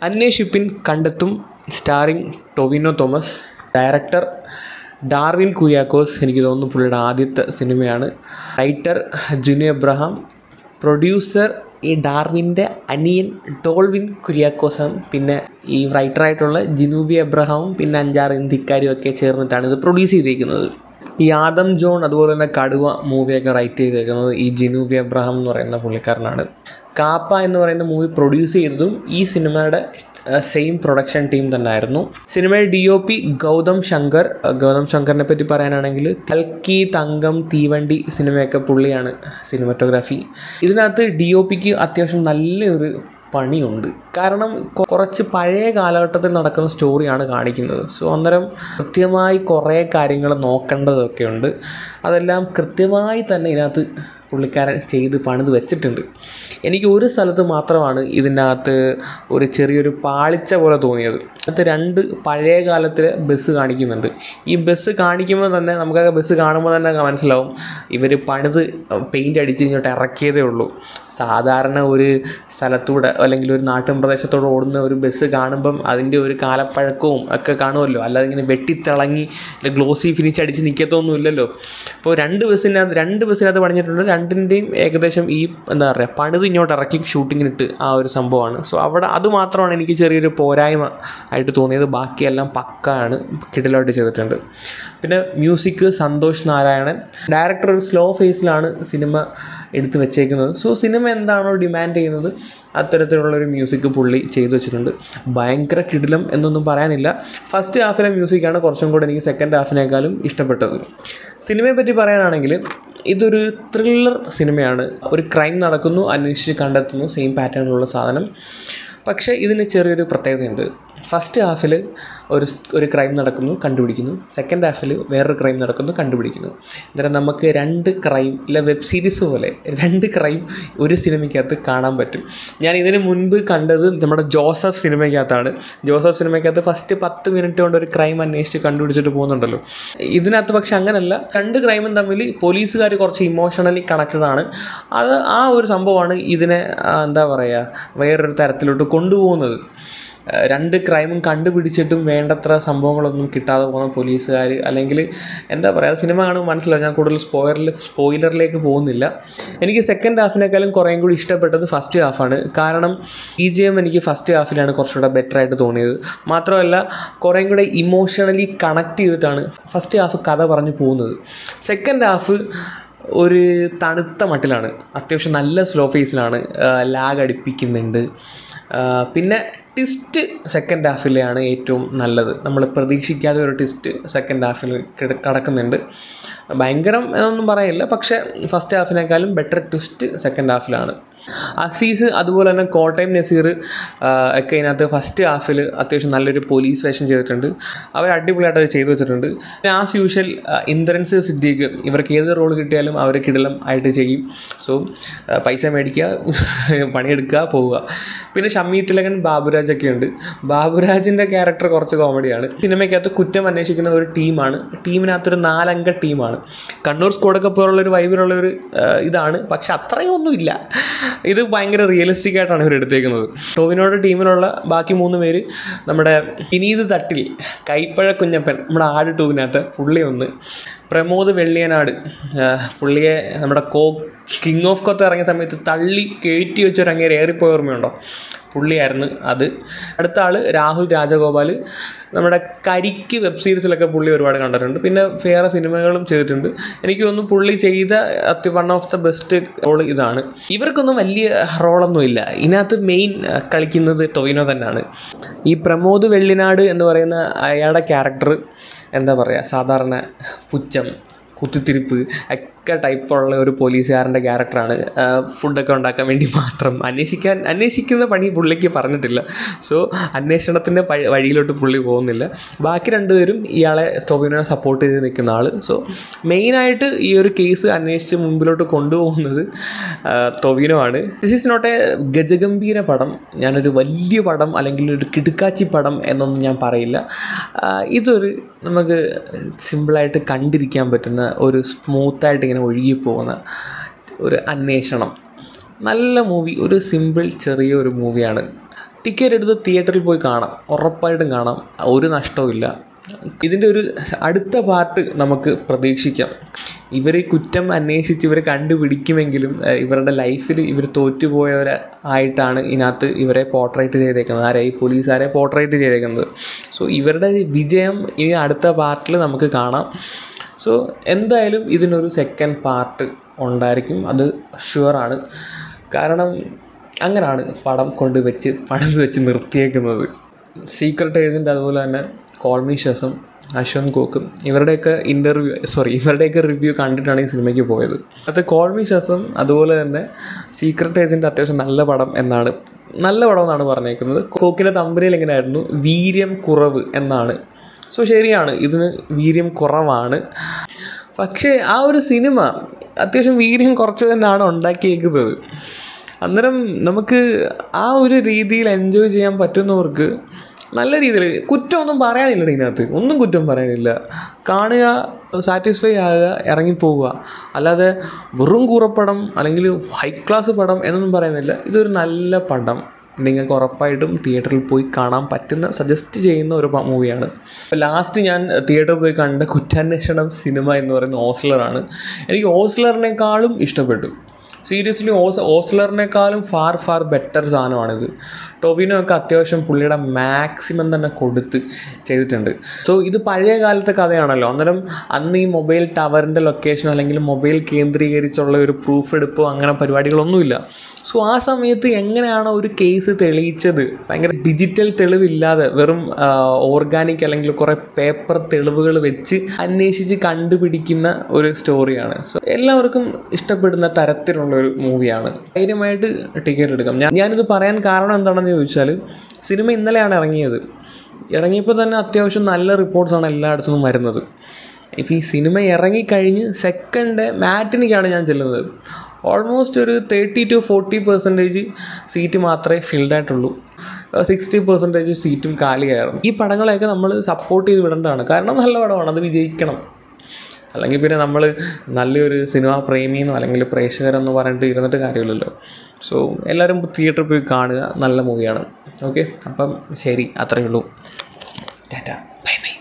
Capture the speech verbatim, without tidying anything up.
അന്വേഷിപ്പിൻ കണ്ടെത്തും starring Tovino Thomas. Director Darwin Kuriakose. എനിക്ക് തോന്നുന്നു പുള്ളിയുടെ ആദ്യത്തെ സിനിമയാണ്. Writer Jinu Abraham. പ്രൊഡ്യൂസർ ഈ ഡാർവിൻ്റെ അനിയൻ ഡോൾവിൻ കുര്യാക്കോസാണ്. പിന്നെ ഈ റൈറ്ററായിട്ടുള്ള ജിനൂവി എബ്രഹാമും പിന്നെ അഞ്ചാറ് ഹിന്ദിക്കാരും ഒക്കെ ചേർന്നിട്ടാണ് ഇത് പ്രൊഡ്യൂസ് ചെയ്തിരിക്കുന്നത്. ഈ ആദം ജോൺ അതുപോലെ തന്നെ കടുവ മൂവിയൊക്കെ റൈറ്റ് ചെയ്തേക്കുന്നത് ഈ ജിനൂവി എബ്രഹാം എന്ന് പറയുന്ന പുള്ളിക്കാരനാണ്. കാപ്പ എന്ന് പറയുന്ന മൂവി പ്രൊഡ്യൂസ് ചെയ്തതും ഈ സിനിമയുടെ സെയിം പ്രൊഡക്ഷൻ ടീം തന്നെ ആയിരുന്നു. സിനിമയുടെ D O P Gautham Shankar. Gautham ശങ്കറിനെ പറ്റി പറയാനാണെങ്കിൽ കൽക്കി, തങ്കം, തീവണ്ടി സിനിമയൊക്കെ പുള്ളിയാണ് സിനിമാറ്റോഗ്രാഫി. ഇതിനകത്ത് ഡി ഒ പിക്ക് അത്യാവശ്യം നല്ലൊരു പണിയുണ്ട്. കാരണം കുറച്ച് പഴയ കാലഘട്ടത്തിൽ നടക്കുന്ന സ്റ്റോറിയാണ് കാണിക്കുന്നത്. സോ അന്നേരം കൃത്യമായി കുറേ കാര്യങ്ങൾ നോക്കേണ്ടതൊക്കെ ഉണ്ട്. അതെല്ലാം കൃത്യമായി തന്നെ ഇതിനകത്ത് പുള്ളിക്കാരൻ ചെയ്ത് പണിത് വെച്ചിട്ടുണ്ട്. എനിക്ക് ഒരു സ്ഥലത്ത് മാത്രമാണ് ഇതിനകത്ത് ഒരു ചെറിയൊരു പാളിച്ച പോലെ തോന്നിയത്. അതിനകത്ത് രണ്ട് പഴയ കാലത്തിലെ ബസ് കാണിക്കുന്നുണ്ട്. ഈ ബസ് കാണിക്കുമ്പോൾ തന്നെ നമുക്കൊക്കെ ബസ് കാണുമ്പോൾ തന്നെ മനസ്സിലാവും ഇവർ പണിത് പെയിൻ്റ് അടിച്ച് ഇങ്ങോട്ട് ഇറക്കിയതേ ഉള്ളൂ. സാധാരണ ഒരു സ്ഥലത്തൂടെ അല്ലെങ്കിൽ ഒരു നാട്ടിൻ പ്രദേശത്തോടെ ഓടുന്ന ഒരു ബസ് കാണുമ്പം അതിൻ്റെ ഒരു കാലപ്പഴക്കവും ഒക്കെ കാണുമല്ലോ. അല്ലാതെ ഇങ്ങനെ വെട്ടിത്തിളങ്ങി ഗ്ലോസി ഫിനിഷ് അടിച്ച് നിൽക്കത്തൊന്നും ഇല്ലല്ലോ. അപ്പോൾ രണ്ട് ബസ്സിനകത്ത് രണ്ട് ബസ്സിനകത്ത് പണിഞ്ഞിട്ടുണ്ട്. രണ്ടിൻ്റെയും ഏകദേശം ഈ എന്താ പറയുക പണിത് ഇങ്ങോട്ട് ഇറക്കി ഷൂട്ടിങ്ങിനിട്ട് ആ ഒരു സംഭവമാണ്. സോ അവിടെ അത് മാത്രമാണ് എനിക്ക് ചെറിയൊരു പോരായ്മ ആയിട്ട് തോന്നിയത്. ബാക്കിയെല്ലാം പക്കാണ്, കിടിലമായിട്ട് ചെയ്തിട്ടുണ്ട്. പിന്നെ മ്യൂസിക് സന്തോഷ് നാരായണൻ. ഡയറക്ടർ ഒരു സ്ലോ ഫേസിലാണ് സിനിമ എടുത്ത് വെച്ചേക്കുന്നത്. സോ സിനിമ എന്താണോ ഡിമാൻഡ് ചെയ്യുന്നത് അത്തരത്തിലുള്ളൊരു മ്യൂസിക് പുള്ളി ചെയ്തു വെച്ചിട്ടുണ്ട്. ഭയങ്കര കിടിലം എന്നൊന്നും പറയാനില്ല. ഫസ്റ്റ് ഹാഫിലെ മ്യൂസിക്കാണ് കുറച്ചും കൂടെ എനിക്ക് സെക്കൻഡ് ഹാഫിനേക്കാളും ഇഷ്ടപ്പെട്ടത്. സിനിമയെ പറ്റി പറയാനാണെങ്കിൽ ഇതൊരു ത്രില്ലർ സിനിമയാണ്. ഒരു ക്രൈം നടക്കുന്നു, അന്വേഷിച്ച് കണ്ടെത്തുന്നു, സെയിം പാറ്റേണിലുള്ള സാധനം. പക്ഷേ ഇതിന് ചെറിയൊരു പ്രത്യേകതയുണ്ട്. ഫസ്റ്റ് ഹാഫിൽ ഒരു ഒരു ക്രൈം നടക്കുന്നു, കണ്ടുപിടിക്കുന്നു. സെക്കൻഡ് ഹാഫിൽ വേറൊരു ക്രൈം നടക്കുന്നു, കണ്ടുപിടിക്കുന്നു. അന്നേരം നമുക്ക് രണ്ട് ക്രൈം ഇല്ല വെബ് സീരീസ് പോലെ രണ്ട് ക്രൈം ഒരു സിനിമയ്ക്കകത്ത് കാണാൻ പറ്റും. ഞാൻ ഇതിന് മുൻപ് കണ്ടത് നമ്മുടെ ജോസഫ് സിനിമയ്ക്കകത്താണ്. ജോസഫ് സിനിമയ്ക്കകത്ത് ഫസ്റ്റ് പത്ത് മിനിറ്റ് കൊണ്ട് ഒരു ക്രൈം അന്വേഷിച്ച് കണ്ടുപിടിച്ചിട്ട് പോകുന്നുണ്ടല്ലോ. ഇതിനകത്ത് പക്ഷെ അങ്ങനല്ല. രണ്ട് ക്രൈമും തമ്മിൽ പോലീസുകാർ കുറച്ച് ഇമോഷണലി കണക്റ്റഡ് ആണ്. അത് ആ ഒരു സംഭവമാണ് ഇതിനെ എന്താ പറയുക വേറൊരു തരത്തിലോട്ട് കൊണ്ടുപോകുന്നത്. രണ്ട് ക്രൈമും കണ്ടുപിടിച്ചിട്ടും വേണ്ടത്ര സംഭവങ്ങളൊന്നും കിട്ടാതെ പോകുന്ന പോലീസുകാർ അല്ലെങ്കിൽ എന്താ പറയുക സിനിമ കാണുമ്പോൾ മനസ്സിലാവും. ഞാൻ കൂടുതൽ സ്പോയിലർ സ്പോയിലറിലേക്ക് പോകുന്നില്ല. എനിക്ക് സെക്കൻഡ് ഹാഫിനേക്കാളും കുറേയും കൂടി ഇഷ്ടപ്പെട്ടത് ഫസ്റ്റ് ഹാഫാണ്. കാരണം ഈ ജി എം എനിക്ക് ഫസ്റ്റ് ഹാഫിലാണ് കുറച്ചുകൂടെ ബെറ്ററായിട്ട് തോന്നിയത്. മാത്രമല്ല കുറേയും കൂടെ ഇമോഷണലി കണക്ട് ചെയ്തിട്ടാണ് ഫസ്റ്റ് ഹാഫ് കഥ പറഞ്ഞു പോകുന്നത്. സെക്കൻഡ് ഹാഫ് ഒരു തണുത്ത മട്ടിലാണ്, അത്യാവശ്യം നല്ല സ്ലോ ഫേസിലാണ്, ലാഗ് അടിപ്പിക്കുന്നുണ്ട്. പിന്നെ ട്വിസ്റ്റ് സെക്കൻഡ് ഹാഫിലെയാണ് ഏറ്റവും നല്ലത്. നമ്മൾ പ്രതീക്ഷിക്കാതെ ഒരു ട്വിസ്റ്റ് സെക്കൻഡ് ഹാഫിൽ കിടക്കുന്നുണ്ട്. ഭയങ്കരം എന്നൊന്നും പറയില്ല, പക്ഷേ ഫസ്റ്റ് ഹാഫിനേക്കാളും ബെറ്റർ ട്വിസ്റ്റ് സെക്കൻഡ് ഹാഫിലാണ്. അസീസ് അതുപോലെ തന്നെ കോട്ടയം നസീർ ഒക്കെ ഇതിനകത്ത് ഫസ്റ്റ് ഹാഫിൽ അത്യാവശ്യം നല്ലൊരു പോലീസ് വേഷം ചെയ്തിട്ടുണ്ട്. അവർ അടിപൊളിയായിട്ട് അത് ചെയ്തു വെച്ചിട്ടുണ്ട്. പിന്നെ ആസ് യൂഷ്വൽ ഇന്ദ്രൻസ് സിദ്ദീഖ് ഇവർക്ക് ഏത് റോൾ കിട്ടിയാലും അവർ കിടിലം ആയിട്ട് ചെയ്യും. സോ പൈസ മേടിക്കുക, പണിയെടുക്കുക, പോവുക. പിന്നെ ഷമ്മി തിലകൻ, ബാബുരാജൊക്കെ ഉണ്ട്. ബാബുരാജിൻ്റെ ക്യാരക്ടർ കുറച്ച് കോമഡിയാണ്. സിനിമയ്ക്കകത്ത് കുറ്റം അന്വേഷിക്കുന്ന ഒരു ടീമാണ്. ടീമിനകത്തൊരു നാലംഗ ടീമാണ്. കണ്ണൂർ സ്ക്വാഡൊക്കെ പോലുള്ളൊരു വൈബിലുള്ളൊരു ഇതാണ്, പക്ഷെ അത്രയൊന്നുമില്ല. ഇത് ഭയങ്കര റിയലിസ്റ്റിക് ആയിട്ടാണ് ഇവർ എടുത്തേക്കുന്നത്. ടോവിനോയുടെ ടീമിലുള്ള ബാക്കി മൂന്ന് പേര് നമ്മുടെ വിനീത് തട്ടിൽ, കൈപ്പഴ കുഞ്ഞപ്പൻ നമ്മുടെ ആട് ടൂവിനകത്ത് പുള്ളി ഒന്ന്, പ്രമോദ് വെള്ളിയനാട് പുള്ളിയെ നമ്മുടെ കോ കിങ് ഓഫ് കൊത്ത് ഇറങ്ങിയ സമയത്ത് തള്ളി കയറ്റി വെച്ചൊരു അങ്ങേര് ഏറിപ്പോയ ഓർമ്മയുണ്ടോ, പുള്ളിയായിരുന്നു അത്. അടുത്ത ആൾ രാഹുൽ രാജഗോപാൽ, നമ്മുടെ കരിക്ക് വെബ് സീരീസിലൊക്കെ പുള്ളി ഒരുപാട് കണ്ടിട്ടുണ്ട്. പിന്നെ വേറെ സിനിമകളും ചെയ്തിട്ടുണ്ട്. എനിക്ക് തോന്നുന്നു പുള്ളി ചെയ്ത അത്യ one of the best role ഇതാണ്. ഇവർക്കൊന്നും വലിയ റോളൊന്നുമില്ല. ഇതിനകത്ത് മെയിൻ കളിക്കുന്നത് ടൊവിനോ തന്നെയാണ്. ഈ പ്രമോദ് വെള്ളിനാട് എന്ന് പറയുന്ന അയാളുടെ ക്യാരക്ടർ എന്താ പറയുക സാധാരണ പുച്ഛം, കുത്തിത്തിരിപ്പ് ഒക്കെ ടൈപ്പുള്ള ഒരു പോലീസുകാരൻ്റെ ക്യാരക്ടറാണ്. ഫുഡൊക്കെ ഉണ്ടാക്കാൻ വേണ്ടി മാത്രം അന്വേഷിക്കാൻ അന്വേഷിക്കുന്ന പണി പുള്ളിക്ക് പറഞ്ഞിട്ടില്ല. സോ അന്വേഷണത്തിൻ്റെ വഴിയിലോട്ട് പുള്ളി പോകുന്നില്ല. ബാക്കി രണ്ടുപേരും ഇയാളെ ടൊവിനോയെ സപ്പോർട്ട് ചെയ്ത് നിൽക്കുന്ന ആൾ. സോ മെയിനായിട്ട് ഈ ഒരു കേസ് അന്വേഷിച്ച് മുമ്പിലോട്ട് കൊണ്ടുപോകുന്നത് ടൊവിനോ ആണ്. ദിസ് ഈസ് നോട്ട് എ ഗജഗംഭീര പടം, ഞാനൊരു വലിയ പടം അല്ലെങ്കിൽ ഒരു കിടുക്കാച്ചി പടം എന്നൊന്നും ഞാൻ പറയില്ല. ഇതൊരു നമുക്ക് സിമ്പിളായിട്ട് കണ്ടിരിക്കാൻ പറ്റുന്ന ഒരു സ്മൂത്തായിട്ട് ഇങ്ങനെ ഒഴുകിപ്പോകുന്ന ഒരു അന്വേഷണം, നല്ല മൂവി, ഒരു സിമ്പിൾ ചെറിയൊരു മൂവിയാണ്. ടിക്കറ്റ് എടുത്ത് തിയേറ്ററിൽ പോയി കാണാം, ഉറപ്പായിട്ടും കാണാം, ഒരു നഷ്ടവുമില്ല. ഇതിൻ്റെ ഒരു അടുത്ത പാർട്ട് നമുക്ക് പ്രതീക്ഷിക്കാം. ഇവർ കുറ്റം അന്വേഷിച്ച് ഇവരെ കണ്ടുപിടിക്കുമെങ്കിലും ഇവരുടെ ലൈഫിൽ ഇവർ തോറ്റുപോയവർ ആയിട്ടാണ് ഇതിനകത്ത് ഇവരെ പോർട്രേറ്റ് ചെയ്തേക്കുന്നത്, ആരെ ഈ പോലീസുകാരെ പോർട്രേറ്റ് ചെയ്തേക്കുന്നത്. സോ ഇവരുടെ വിജയം ഇനി അടുത്ത പാർട്ടിൽ നമുക്ക് കാണാം. സോ എന്തായാലും ഇതിനൊരു സെക്കൻഡ് പാർട്ട് ഉണ്ടായിരിക്കും, അത് ഷുവറാണ്. കാരണം അങ്ങനെയാണ് പടം കൊണ്ട് വെച്ച് പടം വെച്ച് നിർത്തിയേക്കുന്നത്. സീക്രട്ട് ഏജൻറ്റ്, അതുപോലെ തന്നെ കോൾ മീ ഷസം, അശ്വന്ത് കോക്കും ഇവരുടെയൊക്കെ ഇൻ്റർവ്യൂ സോറി ഇവരുടെയൊക്കെ റിവ്യൂ കണ്ടിട്ടാണ് ഈ സിനിമയ്ക്ക് പോയത്. അത് കോൾ മീ ഷസം അതുപോലെ തന്നെ സീക്രട്ട് ഏജൻറ്റ് അത്യാവശ്യം നല്ല പടം എന്നാണ് നല്ല പടം എന്നാണ് പറഞ്ഞേക്കുന്നത്. കോക്കിൻ്റെ തമ്പനിയിൽ എങ്ങനെയായിരുന്നു, വീര്യം കുറവ് എന്നാണ്. സോ ശരിയാണ്, ഇതിന് വീര്യം കുറവാണ്. പക്ഷേ ആ ഒരു സിനിമ അത്യാവശ്യം വീര്യം കുറച്ച് തന്നെയാണ് ഉണ്ടാക്കിയേക്കുന്നത്. അന്നേരം നമുക്ക് ആ ഒരു രീതിയിൽ എൻജോയ് ചെയ്യാൻ പറ്റുന്നവർക്ക് നല്ല രീതിയിൽ കുറ്റമൊന്നും പറയാനില്ല, ഇതിനകത്ത് ഒന്നും കുറ്റം പറയാനില്ല. കാണുക, സാറ്റിസ്ഫൈ ആകുക, ഇറങ്ങിപ്പോവുക. അല്ലാതെ വെറും കൂറപ്പടം അല്ലെങ്കിൽ ഹൈ ക്ലാസ് പടം എന്നൊന്നും പറയുന്നില്ല. ഇതൊരു നല്ല പടം, നിങ്ങൾക്ക് ഉറപ്പായിട്ടും തിയേറ്ററിൽ പോയി കാണാൻ പറ്റുന്ന, സജസ്റ്റ് ചെയ്യുന്ന ഒരു മൂവിയാണ്. അപ്പോൾ ലാസ്റ്റ് ഞാൻ തിയേറ്ററിൽ പോയി കണ്ട കുറ്റാന്വേഷണം സിനിമ എന്ന് പറയുന്ന ഓസ്ലറാണ്. എനിക്ക് ഓസ്ലറിനേക്കാളും ഇഷ്ടപ്പെട്ടു. സീരിയസ്ലി ഓസ് ഓസ്ലറിനേക്കാളും ഫാർ ഫാർ ബെറ്റർ സാധനമാണിത്. ടൊവിനോ ഒക്കെ അത്യാവശ്യം പുള്ളിയുടെ മാക്സിമം തന്നെ കൊടുത്ത് ചെയ്തിട്ടുണ്ട്. സോ ഇത് പഴയ കാലത്തെ കഥയാണല്ലോ. അന്നേരം അന്ന് ഈ മൊബൈൽ ടവറിൻ്റെ ലൊക്കേഷൻ അല്ലെങ്കിൽ മൊബൈൽ കേന്ദ്രീകരിച്ചുള്ള ഒരു പ്രൂഫ് എടുപ്പോ അങ്ങനെ പരിപാടികളൊന്നുമില്ല. സോ ആ സമയത്ത് എങ്ങനെയാണ് ഒരു കേസ് തെളിയിച്ചത്, ഭയങ്കര ഡിജിറ്റൽ തെളിവില്ലാതെ വെറും ഓർഗാനിക് അല്ലെങ്കിൽ കുറേ പേപ്പർ തെളിവുകൾ വെച്ച് അന്വേഷിച്ച് കണ്ടുപിടിക്കുന്ന ഒരു സ്റ്റോറിയാണ്. സോ എല്ലാവർക്കും ഇഷ്ടപ്പെടുന്ന തരത്തിലുള്ള ഒരു മൂവിയാണ്. ധൈര്യമായിട്ട് ടിക്കറ്റ് എടുക്കാം. ഞാൻ ഞാനിത് പറയാൻ കാരണം എന്താണെന്ന് ചോദിച്ചാൽ, സിനിമ ഇന്നലെയാണ് ഇറങ്ങിയത്. ഇറങ്ങിയപ്പോൾ തന്നെ അത്യാവശ്യം നല്ല റിപ്പോർട്ട്സാണ് എല്ലായിടത്തുനിന്നും വരുന്നത്. ഇപ്പോൾ ഈ സിനിമ ഇറങ്ങിക്കഴിഞ്ഞ് സെക്കൻഡ് മാറ്റിനിക്കാണ് ഞാൻ ചെല്ലുന്നത്. ഓൾമോസ്റ്റ് ഒരു thirty to forty percentage seat മാത്രമേ ഫിൽഡായിട്ടുള്ളൂ. സിക്സ്റ്റി പെർസെൻറ്റേജ് സീറ്റും കാലിയായിരുന്നു. ഈ പടങ്ങളെയൊക്കെ നമ്മൾ സപ്പോർട്ട് ചെയ്ത് വിടേണ്ടതാണ്. കാരണം നല്ല പടമാണ്, അത് വിജയിക്കണം. അല്ലെങ്കിൽ പിന്നെ നമ്മൾ നല്ലൊരു സിനിമാ പ്രേമിയെന്നോ അല്ലെങ്കിൽ പ്രേക്ഷകരെന്നോ പറഞ്ഞിട്ട് ഇരുന്നിട്ട് കാര്യമില്ലല്ലോ. സോ എല്ലാവരും തിയേറ്ററിൽ പോയി കാണുക, നല്ല മൂവിയാണ്. ഓക്കെ, അപ്പം ശരി, അത്രയേ ഉള്ളൂ. Tata, bye by.